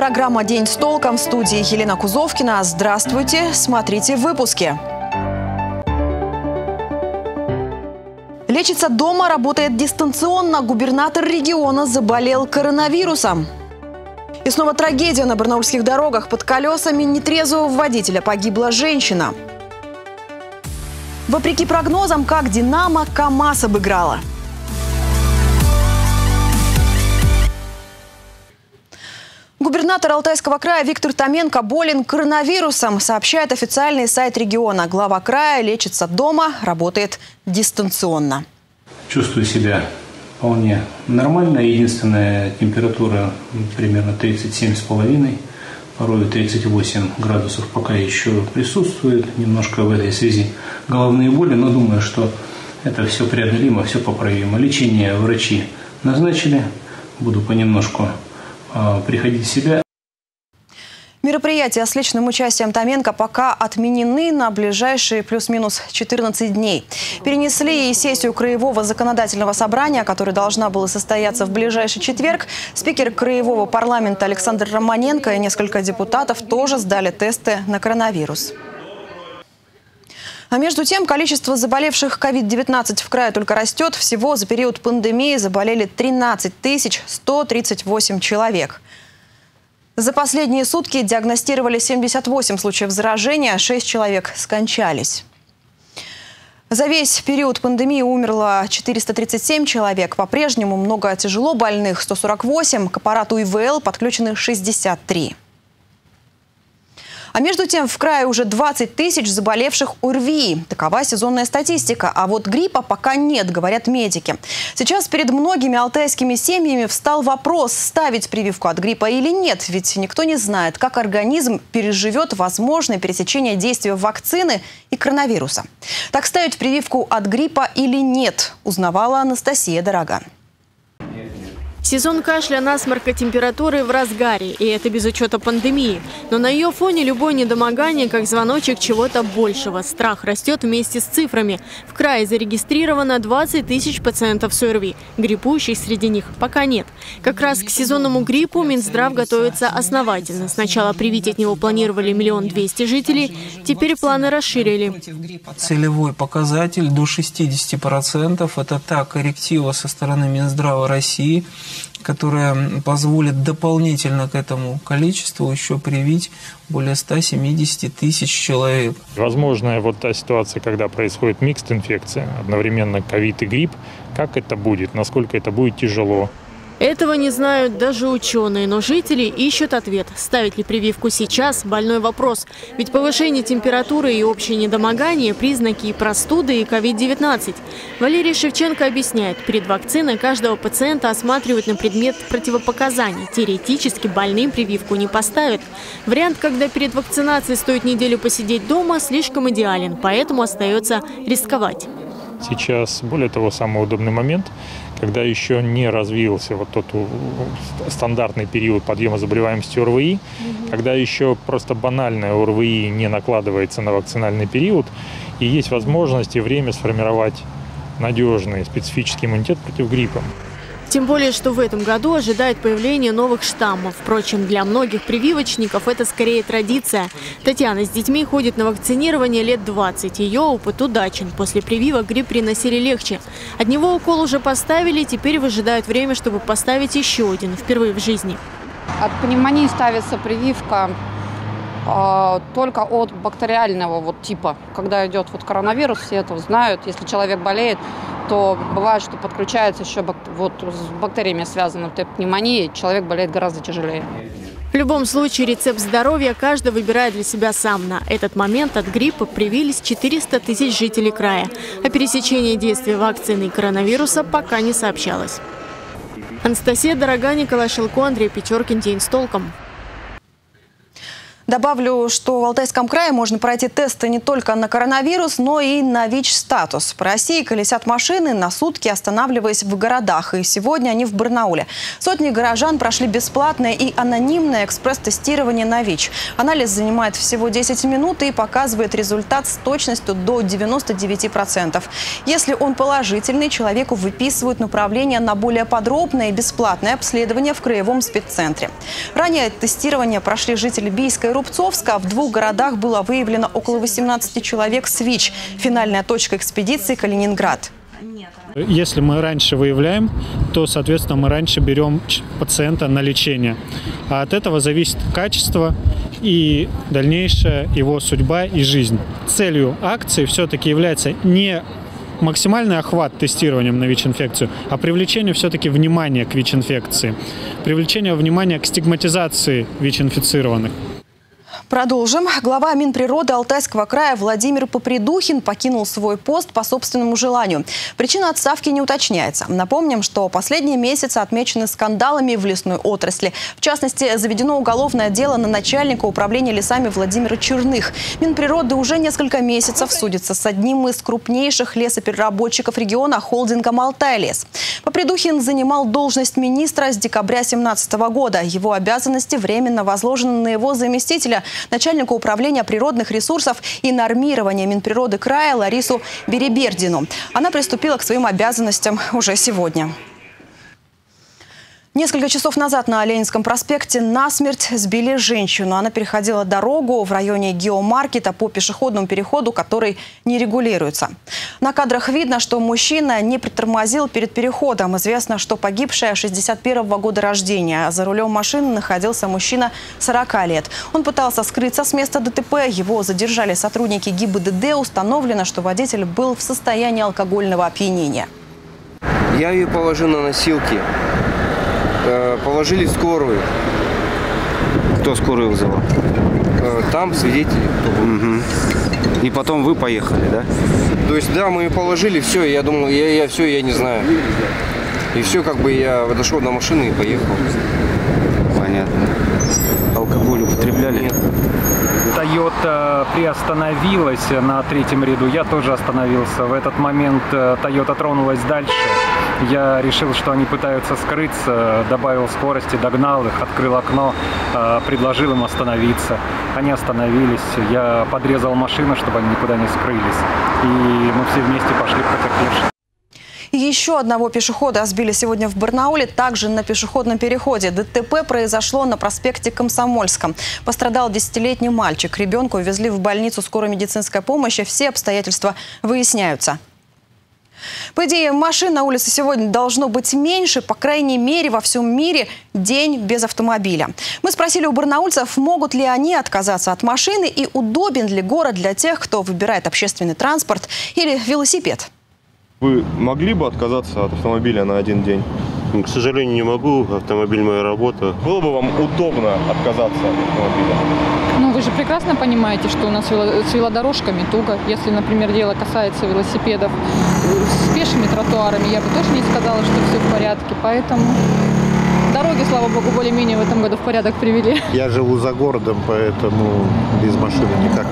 программа «День с толком», в студии Елена Кузовкина. Здравствуйте, смотрите в выпуске. Лечится дома, работает дистанционно. Губернатор региона заболел коронавирусом. И снова трагедия на барнаульских дорогах. Под колесами нетрезвого водителя погибла женщина. Вопреки прогнозам, как «Динамо» КамАЗ обыграла. Губернатор Алтайского края Виктор Томенко болен коронавирусом, сообщает официальный сайт региона. Глава края лечится дома, работает дистанционно. Чувствую себя вполне нормально. Единственная температура примерно 37,5, порой 38 градусов пока еще присутствует. Немножко в этой связи головные боли, но думаю, что это все преодолимо, все поправимо. Лечение врачи назначили, буду понемножку приходить в себя. Мероприятия с личным участием Томенко пока отменены на ближайшие плюс-минус 14 дней. Перенесли и сессию Краевого законодательного собрания, которая должна была состояться в ближайший четверг. Спикер Краевого парламента Александр Романенко и несколько депутатов тоже сдали тесты на коронавирус. А между тем, количество заболевших COVID-19 в крае только растет. Всего за период пандемии заболели 13 138 человек. За последние сутки диагностировали 78 случаев заражения, 6 человек скончались. За весь период пандемии умерло 437 человек. По-прежнему много тяжело больных – 148, к аппарату ИВЛ подключены 63. А между тем в крае уже 20 тысяч заболевших ОРВИ. Такова сезонная статистика. А вот гриппа пока нет, говорят медики. Сейчас перед многими алтайскими семьями встал вопрос, ставить прививку от гриппа или нет. Ведь никто не знает, как организм переживет возможное пересечение действия вакцины и коронавируса. Так, ставить прививку от гриппа или нет, узнавала Анастасия Дороган. Сезон кашля, насморка, температуры в разгаре. И это без учета пандемии. Но на ее фоне любое недомогание, как звоночек чего-то большего. Страх растет вместе с цифрами. В крае зарегистрировано 20 тысяч пациентов с ОРВИ. Гриппующих среди них пока нет. Как раз к сезонному гриппу Минздрав готовится основательно. Сначала привить от него планировали 1 200 000 жителей. Теперь планы расширили. Целевой показатель до 60%. Это та корректива со стороны Минздрава России, которая позволит дополнительно к этому количеству еще привить более 170 тысяч человек. Возможно, вот та ситуация, когда происходит микс-инфекция, одновременно ковид и грипп, как это будет, насколько это будет тяжело. Этого не знают даже ученые, но жители ищут ответ. Ставить ли прививку сейчас – больной вопрос. Ведь повышение температуры и общее недомогание – признаки и простуды, и COVID-19. Валерий Шевченко объясняет, перед вакциной каждого пациента осматривают на предмет противопоказаний. Теоретически больным прививку не поставят. Вариант, когда перед вакцинацией стоит неделю посидеть дома, слишком идеален, поэтому остается рисковать. Сейчас, более того, самый удобный момент, когда еще не развился вот тот стандартный период подъема заболеваемости ОРВИ, когда еще просто банальное ОРВИ не накладывается на вакцинальный период, и есть возможность и время сформировать надежный специфический иммунитет против гриппа. Тем более, что в этом году ожидает появление новых штаммов. Впрочем, для многих прививочников это скорее традиция. Татьяна с детьми ходит на вакцинирование лет 20. Ее опыт удачен. После прививок грипп переносили легче. От него укол уже поставили, теперь выжидают время, чтобы поставить еще один, впервые в жизни. От пневмонии ставится прививка только от бактериального типа. Когда идет коронавирус, все это знают. Если человек болеет, то бывает, что подключается еще с бактериями связанной пневмонией, человек болеет гораздо тяжелее. В любом случае, рецепт здоровья каждый выбирает для себя сам. На этот момент от гриппа привились 400 тысяч жителей края. О пересечении действия вакцины и коронавируса пока не сообщалось. Анастасия Дороган, Николай Шилко, Андрей Печоркин. День с толком. Добавлю, что в Алтайском крае можно пройти тесты не только на коронавирус, но и на ВИЧ-статус. По России колесят машины на сутки, останавливаясь в городах. И сегодня они в Барнауле. Сотни горожан прошли бесплатное и анонимное экспресс-тестирование на ВИЧ. Анализ занимает всего 10 минут и показывает результат с точностью до 99%. Если он положительный, человеку выписывают направление на более подробное и бесплатное обследование в краевом спеццентре. Ранее тестирование прошли жители Бийска и Рубцовска. В 2 городах было выявлено около 18 человек с ВИЧ. Финальная точка экспедиции – Калининград. Если мы раньше выявляем, то, соответственно, мы раньше берем пациента на лечение. А от этого зависит качество и дальнейшая его судьба и жизнь. Целью акции все-таки является не максимальный охват тестированием на ВИЧ-инфекцию, а привлечение все-таки внимания к ВИЧ-инфекции, привлечение внимания к стигматизации ВИЧ-инфицированных. Продолжим. Глава Минприроды Алтайского края Владимир Попридухин покинул свой пост по собственному желанию. Причина отставки не уточняется. Напомним, что последние месяцы отмечены скандалами в лесной отрасли. В частности, заведено уголовное дело на начальника управления лесами Владимира Черных. Минприроды уже несколько месяцев судится с одним из крупнейших лесопереработчиков региона холдингом «Алтайлес». Попридухин занимал должность министра с декабря 2017 года. Его обязанности временно возложены на его заместителя, начальника управления природных ресурсов и нормирования Минприроды края Ларису Беребердину. Она приступила к своим обязанностям уже сегодня. Несколько часов назад на Ленинском проспекте насмерть сбили женщину. Она переходила дорогу в районе геомаркета по пешеходному переходу, который не регулируется. На кадрах видно, что мужчина не притормозил перед переходом. Известно, что погибшая 61-го года рождения. За рулем машины находился мужчина 40 лет. Он пытался скрыться с места ДТП. Его задержали сотрудники ГИБДД. Установлено, что водитель был в состоянии алкогольного опьянения. Я ее положил на носилки. Положили скорую. Кто скорую вызывал? Там свидетели. И потом вы поехали, да? То есть, да, мы ее положили, все, я думал, я не знаю. И все, как бы я дошел до машины и поехал. Понятно. Алкоголь употребляли? Нет. Тойота приостановилась на 3-м ряду, я тоже остановился. В этот момент Тойота тронулась дальше. Я решил, что они пытаются скрыться, добавил скорости, догнал их, открыл окно, предложил им остановиться. Они остановились, я подрезал машину, чтобы они никуда не скрылись. И мы все вместе пошли к потерпевшим. Еще одного пешехода сбили сегодня в Барнауле, также на пешеходном переходе. ДТП произошло на проспекте Комсомольском. Пострадал 10-летний мальчик. Ребенка увезли в больницу скорой медицинской помощи. Все обстоятельства выясняются. По идее, машин на улице сегодня должно быть меньше. По крайней мере, во всем мире день без автомобиля. Мы спросили у барнаульцев, могут ли они отказаться от машины и удобен ли город для тех, кто выбирает общественный транспорт или велосипед. Вы могли бы отказаться от автомобиля на один день? К сожалению, не могу. Автомобиль – моя работа. Было бы вам удобно отказаться от автомобиля? Ну, вы же прекрасно понимаете, что у нас с велодорожками туго. Если, например, дело касается велосипедов, с пешими тротуарами, я бы тоже не сказала, что все в порядке. Поэтому дороги, слава богу, более-менее в этом году в порядок привели. Я живу за городом, поэтому без машины никак.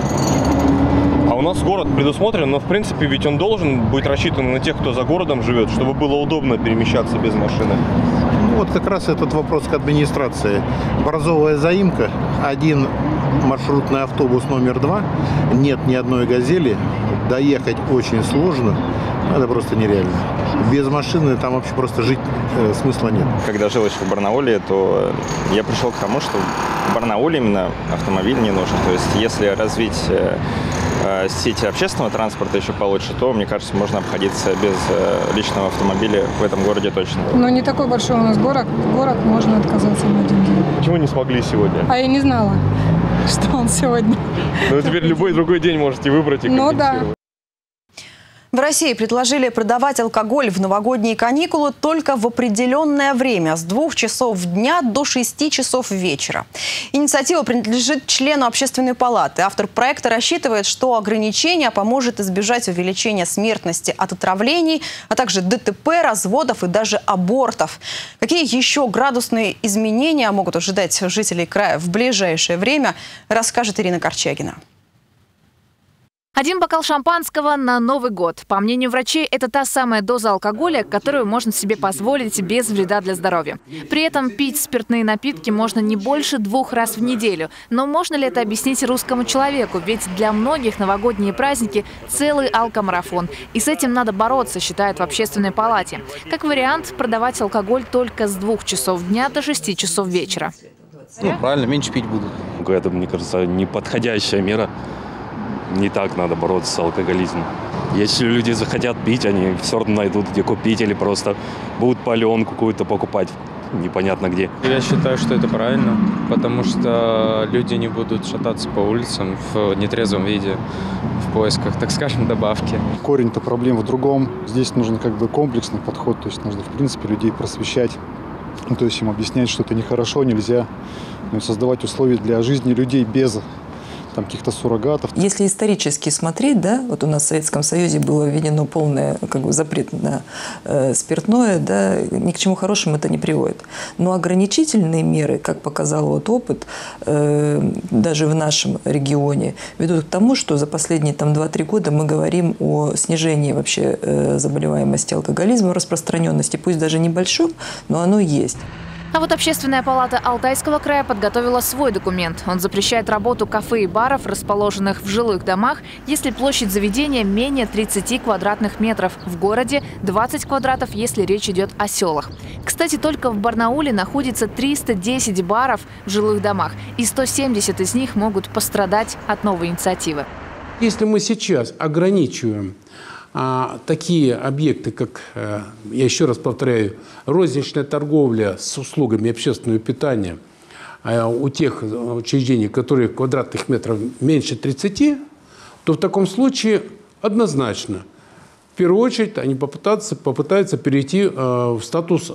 А у нас город предусмотрен, но в принципе ведь он должен быть рассчитан на тех, кто за городом живет, чтобы было удобно перемещаться без машины. Ну, вот как раз этот вопрос к администрации. Борзовая заимка, один маршрутный автобус номер 2, нет ни одной газели, доехать очень сложно, это просто нереально. Без машины там вообще просто жить смысла нет. Когда жил еще в Барнауле, то я пришел к тому, что в Барнауле именно автомобиль не нужен. То есть если развить сети общественного транспорта еще получше, то, мне кажется, можно обходиться без личного автомобиля в этом городе точно. Но не такой большой у нас город, можно отказаться на один день. Почему не смогли сегодня? А я не знала, что он сегодня. Ну, теперь любой другой день можете выбрать и компенсировать. Ну да. В России предложили продавать алкоголь в новогодние каникулы только в определенное время с 2 часов дня до 6 часов вечера. Инициатива принадлежит члену Общественной палаты. Автор проекта рассчитывает, что ограничение поможет избежать увеличения смертности от отравлений, а также ДТП, разводов и даже абортов. Какие еще градусные изменения могут ожидать жителей края в ближайшее время, расскажет Ирина Корчагина. 1 бокал шампанского на Новый год. По мнению врачей, это та самая доза алкоголя, которую можно себе позволить без вреда для здоровья. При этом пить спиртные напитки можно не больше 2 раз в неделю. Но можно ли это объяснить русскому человеку? Ведь для многих новогодние праздники – целый алкомарафон. И с этим надо бороться, считают в Общественной палате. Как вариант, продавать алкоголь только с 2 часов дня до 6 часов вечера. Правильно, меньше пить будут. Это, мне кажется, неподходящая мера. Не так надо бороться с алкоголизмом. Если люди захотят пить, они все равно найдут, где купить, или просто будут паленку какую-то покупать непонятно где. Я считаю, что это правильно, потому что люди не будут шататься по улицам в нетрезвом виде, в поисках, так скажем, добавки. Корень-то проблем в другом. Здесь нужен комплексный подход, то есть нужно, в принципе, людей просвещать, то есть им объяснять, что это нехорошо, нельзя, создавать условия для жизни людей без каких-то суррогатов. Если исторически смотреть, да, вот у нас в Советском Союзе было введено полный запрет на спиртное, да, ни к чему хорошему это не приводит. Но ограничительные меры, как показал опыт, даже в нашем регионе, ведут к тому, что за последние 2-3 года мы говорим о снижении вообще заболеваемости алкоголизмом, распространенности, пусть даже небольшом, но оно есть. А вот Общественная палата Алтайского края подготовила свой документ. Он запрещает работу кафе и баров, расположенных в жилых домах, если площадь заведения менее 30 квадратных метров. В городе 20 квадратов, если речь идет о селах. Кстати, только в Барнауле находится 310 баров в жилых домах, и 170 из них могут пострадать от новой инициативы. Если мы сейчас ограничиваем такие объекты, как, я еще раз повторяю, розничная торговля с услугами общественного питания у тех учреждений, которые квадратных метров меньше 30, то в таком случае однозначно, в первую очередь, они попытаются перейти в статус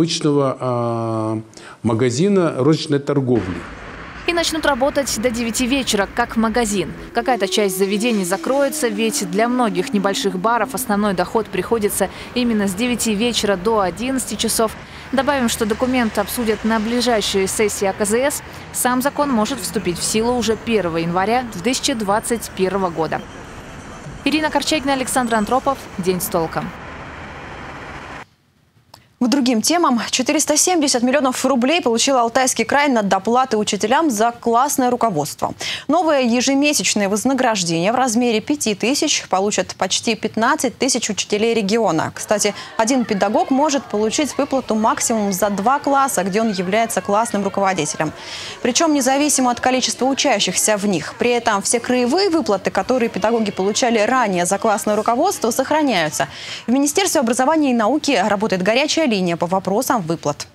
обычного магазина розничной торговли. И начнут работать до 9 вечера, как магазин. Какая-то часть заведений закроется, ведь для многих небольших баров основной доход приходится именно с 9 вечера до 11 часов. Добавим, что документ обсудят на ближайшей сессии АКЗС. Сам закон может вступить в силу уже 1 января 2021 года. Ирина Корчагина, Александр Антропов. День с толком. К другим темам. 470 миллионов рублей получил Алтайский край на доплаты учителям за классное руководство. Новое ежемесячное вознаграждение в размере 5000 получат почти 15 тысяч учителей региона. Кстати, один педагог может получить выплату максимум за 2 класса, где он является классным руководителем. Причем независимо от количества учащихся в них. При этом все краевые выплаты, которые педагоги получали ранее за классное руководство, сохраняются. В Министерстве образования и науки работает горячая линия по вопросам выплат.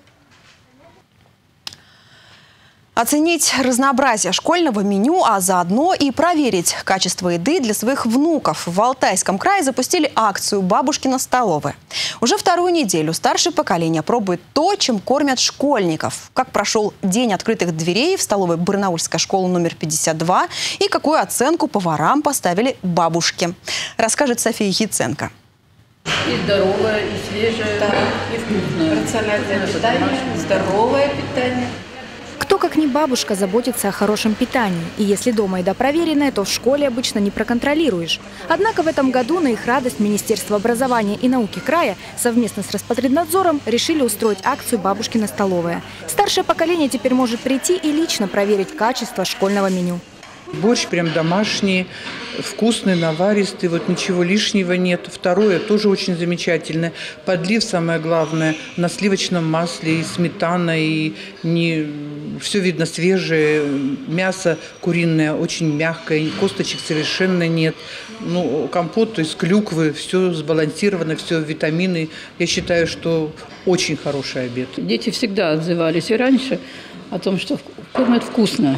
Оценить разнообразие школьного меню, а заодно и проверить качество еды для своих внуков. В Алтайском крае запустили акцию «Бабушкина столовая». Уже 2-ю неделю старшее поколение пробует то, чем кормят школьников. Как прошел день открытых дверей в столовой Барнаульской школы номер 52 и какую оценку поварам поставили бабушки, расскажет София Яценко. И здоровое, и свежее, да, и вкусное. Рациональное питание, здоровое питание. Кто, как не бабушка, заботится о хорошем питании. И если дома еда проверенная, то в школе обычно не проконтролируешь. Однако в этом году на их радость Министерство образования и науки края совместно с Роспотребнадзором решили устроить акцию «Бабушкина столовая». Старшее поколение теперь может прийти и лично проверить качество школьного меню. Борщ прям домашний, вкусный, наваристый, вот ничего лишнего нет. Второе тоже очень замечательное. Подлив, самое главное, на сливочном масле, и сметана, и все видно свежее. Мясо куриное очень мягкое, косточек совершенно нет. Ну, компот из клюквы, все сбалансировано, все витамины. Я считаю, что очень хороший обед. Дети всегда отзывались и раньше о том, что кормят вкусно.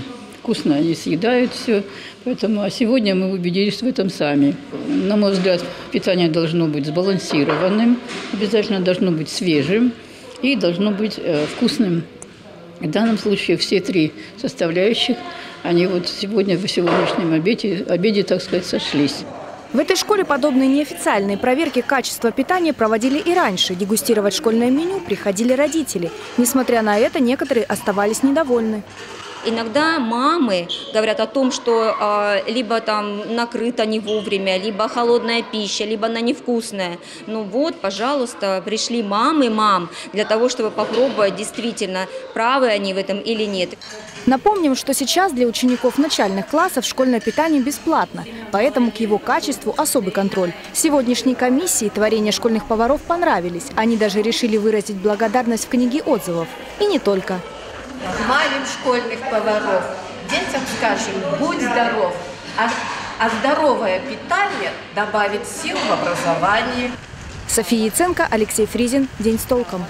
вкусно они съедают все. Поэтому, а сегодня мы убедились в этом сами. На мой взгляд, питание должно быть сбалансированным, обязательно должно быть свежим и должно быть вкусным. В данном случае все три составляющих, они вот сегодня в сегодняшнем обеде, так сказать, сошлись. В этой школе подобные неофициальные проверки качества питания проводили и раньше. Дегустировать школьное меню приходили родители. Несмотря на это, некоторые оставались недовольны. Иногда мамы говорят о том, что либо там накрыто не вовремя, либо холодная пища, либо она невкусная. Ну вот, пожалуйста, пришли мам для того, чтобы попробовать, действительно, правы они в этом или нет. Напомним, что сейчас для учеников начальных классов школьное питание бесплатно, поэтому к его качеству особый контроль. Сегодняшней комиссии творения школьных поваров понравились. Они даже решили выразить благодарность в книге отзывов. И не только. Хвалим школьных поваров. Детям скажем, будь здоров. А здоровое питание добавит сил в образовании. София Яценко, Алексей Фризин. День с толком.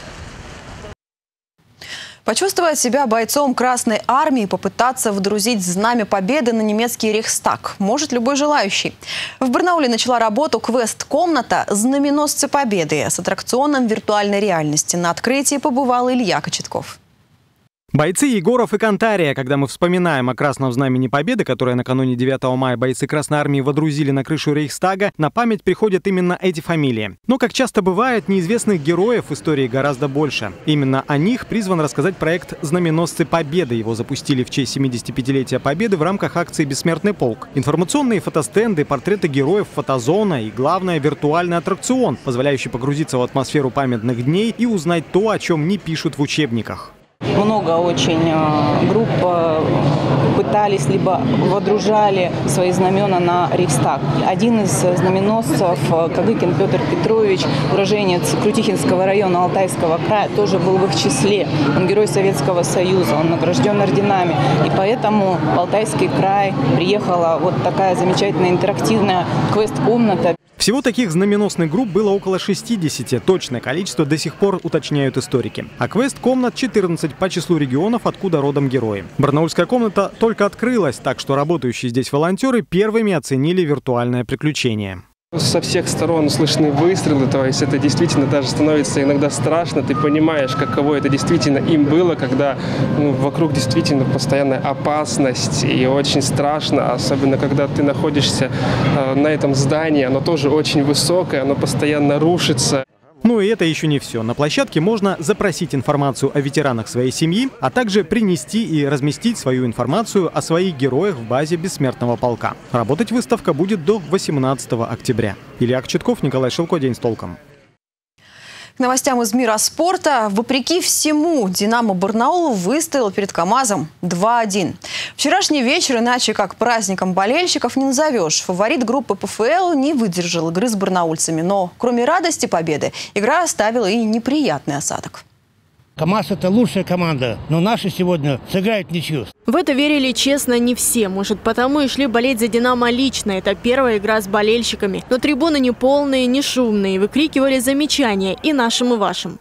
Почувствовать себя бойцом Красной Армии и попытаться вдрузить знамя победы на немецкий Рейхстаг может любой желающий. В Барнауле начала работу квест-комната «Знаменосцы Победы» с аттракционом виртуальной реальности. На открытии побывал Илья Кочетков. Бойцы Егоров и Кантария. Когда мы вспоминаем о Красном Знамени Победы, которое накануне 9 мая бойцы Красной Армии водрузили на крышу Рейхстага, на память приходят именно эти фамилии. Но, как часто бывает, неизвестных героев в истории гораздо больше. Именно о них призван рассказать проект «Знаменосцы Победы». Его запустили в честь 75-летия Победы в рамках акции «Бессмертный полк». Информационные фотостенды, портреты героев, фотозона и, главное, виртуальный аттракцион, позволяющий погрузиться в атмосферу памятных дней и узнать то, о чем не пишут в учебниках. Много очень групп пытались либо водружали свои знамена на Рейхстаг. Один из знаменосцев, Кагыкин Петр Петрович, уроженец Крутихинского района Алтайского края, тоже был в их числе. Он герой Советского Союза, он награжден орденами. И поэтому в Алтайский край приехала вот такая замечательная интерактивная квест-комната. Всего таких знаменосных групп было около 60. Точное количество до сих пор уточняют историки. А квест-комнат 14 по числу регионов, откуда родом герои. Барнаульская комната только открылась, так что работающие здесь волонтеры первыми оценили виртуальное приключение. Со всех сторон слышны выстрелы, то есть это действительно даже становится иногда страшно. Ты понимаешь, каково это действительно им было, когда вокруг действительно постоянная опасность и очень страшно, особенно когда ты находишься на этом здании, оно тоже очень высокое, оно постоянно рушится. Ну и это еще не все. На площадке можно запросить информацию о ветеранах своей семьи, а также принести и разместить свою информацию о своих героях в базе Бессмертного полка. Работать выставка будет до 18 октября. Илья Кочетков, Николай Шилко. День с толком. К новостям из мира спорта. Вопреки всему, «Динамо» Барнаул выстоял перед КамАЗом 2-1. Вчерашний вечер иначе как праздником болельщиков не назовешь. Фаворит группы ПФЛ не выдержал игры с барнаульцами. Но кроме радости победы, игра оставила и неприятный осадок. КамАЗ – это лучшая команда, но наши сегодня сыграют ничью. В это верили, честно, не все. Может, потому и шли болеть за «Динамо» лично. Это первая игра с болельщиками. Но трибуны не полные, не шумные. Выкрикивали замечания и нашим, и вашим.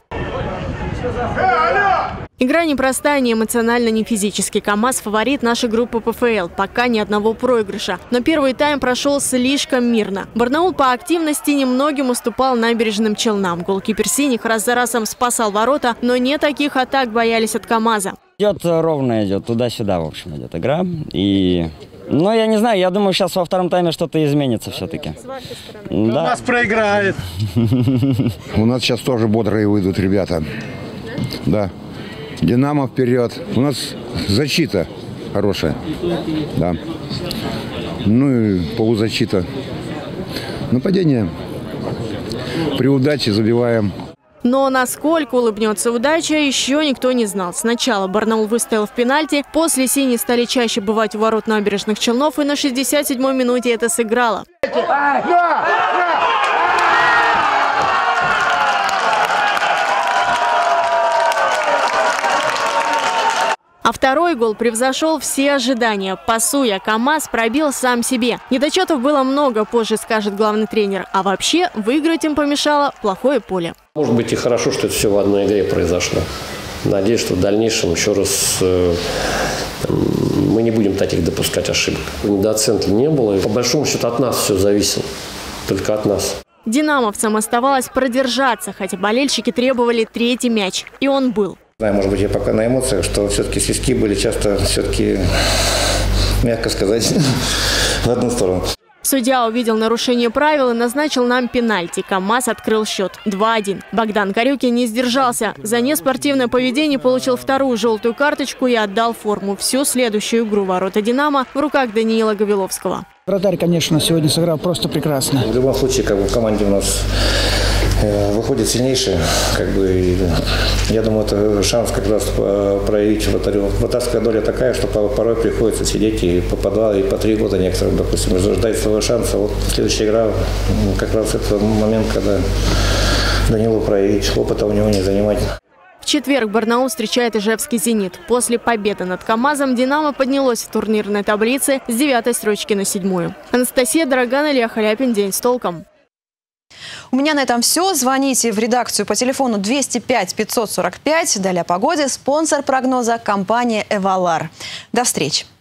Игра непростая ни эмоционально, ни физически. КамАЗ – фаворит нашей группы ПФЛ. Пока ни одного проигрыша. Но первый тайм прошел слишком мирно. Барнаул по активности немногим уступал набережным Челнам. Голкипер синих раз за разом спасал ворота, но не таких атак боялись от КамАЗа. Идет ровно, идет туда-сюда, в общем, идет игра. Ну, я не знаю, я думаю, сейчас во втором тайме что-то изменится все-таки. Да. У нас проиграет. У нас сейчас тоже бодрые выйдут ребята. Да. «Динамо» вперед. У нас защита хорошая. Да. Ну и полузащита. Нападение. При удаче забиваем. Но насколько улыбнется удача, еще никто не знал. Сначала Барнаул выстоял в пенальти, после синие стали чаще бывать у ворот набережных Челнов, и на 67-й минуте это сыграло. А второй гол превзошел все ожидания. Пасуя, КамАЗ пробил сам себе. Недочетов было много, позже скажет главный тренер. А вообще, выиграть им помешало плохое поле. Может быть и хорошо, что это все в одной игре произошло. Надеюсь, что в дальнейшем еще раз Мы не будем таких допускать ошибок. Недооценки не было. По большому счету от нас все зависело. Только от нас. Динамовцам оставалось продержаться, хотя болельщики требовали третий мяч. И он был. Знаю, может быть, я пока на эмоциях, что все-таки свистки были часто, все-таки, мягко сказать, в одну сторону. Судья увидел нарушение правил и назначил нам пенальти. КамАЗ открыл счет 2-1. Богдан Корюкин не сдержался. За неспортивное поведение получил вторую желтую карточку и отдал форму. Всю следующую игру ворота «Динамо» в руках Даниила Гавиловского. Вратарь, конечно, сегодня сыграл просто прекрасно. В любом случае, как бы в команде у нас выходит сильнейший, я думаю, это шанс как раз проявить вратарю. Вратарская доля такая, что порой приходится сидеть и по 2, и по 3 года некоторым, допустим, ждать своего шанса. Вот следующая игра, как раз это момент, когда Данилу проявить, опыта у него не занимать. В четверг Барнаул встречает ижевский «Зенит». После победы над КамАЗом «Динамо» поднялось в турнирной таблице с 9-й строчки на 7-ю. Анастасия Дороган, Илья Халяпин. День с толком. У меня на этом все. Звоните в редакцию по телефону 205 545. Далее о погоде. Спонсор прогноза – компания «Эвалар». До встречи.